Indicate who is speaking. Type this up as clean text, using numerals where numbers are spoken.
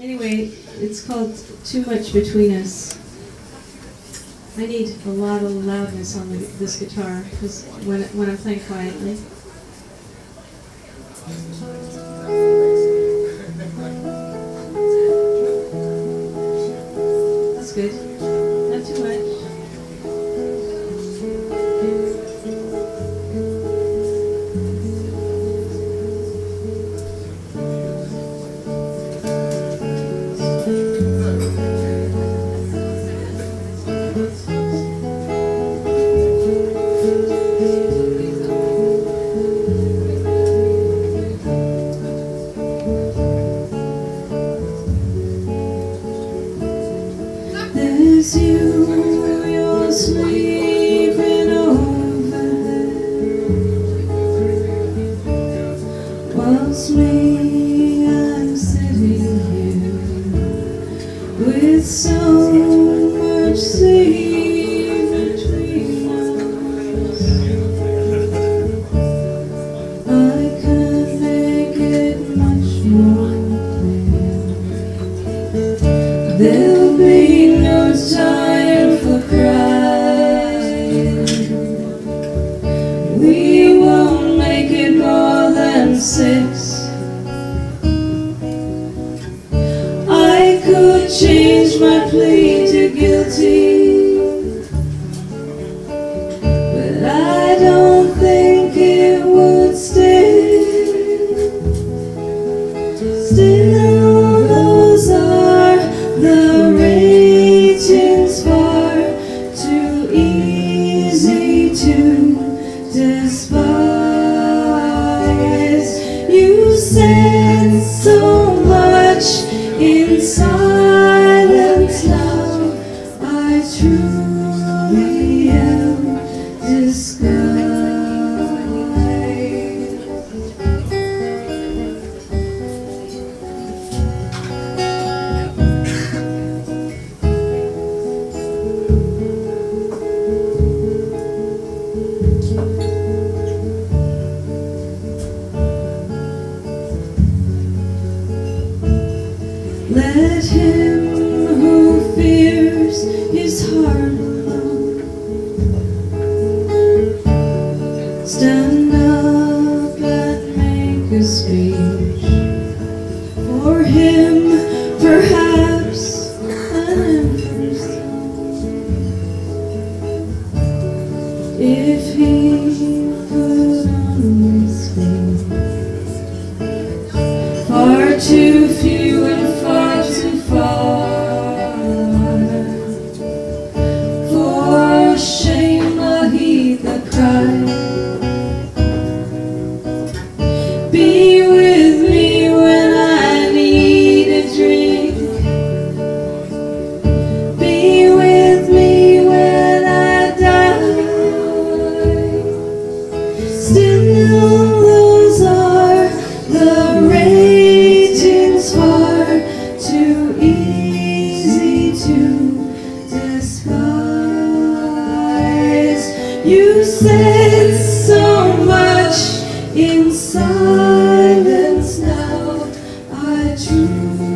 Speaker 1: Anyway, it's called Too Much Between Us. I need a lot of loudness on this guitar because when I'm playing quietly. That's good. Not too much. There's you're sleeping over there, whilst me, I'm sitting here with so much sleep between us. I can't make it much more clear. There'll be no time for crying. We won't make it more than 6. I could change my plea to guilty, but I don't think it would stay. Still, those are the ratings far too easy to despise. You said so much in silence now. I truly am disguised. Let him who fears his heart alone stand up and make a speech. For him, perhaps an emperor's throne, if he could only speak. Far too few and far too far, for shame will heed the cry. Be with me when I need a drink. Be with me when I die. Still, those are the ratings far too easy to disguise. You said so much in silence now. I truly